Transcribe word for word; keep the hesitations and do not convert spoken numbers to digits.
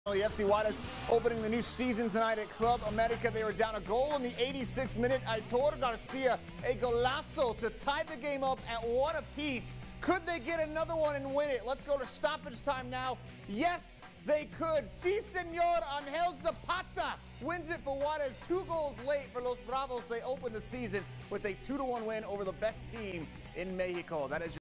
The F C Juarez opening the new season tonight at Club America. They were down a goal in the eighty-sixth minute. Aitor Garcia, a golazo to tie the game up at one apiece. Could they get another one and win it? Let's go to stoppage time now. Yes, they could. Si, senor. Angel Zapata wins it for Juarez. Two goals late for Los Bravos. They open the season with a two to one win over the best team in Mexico. That is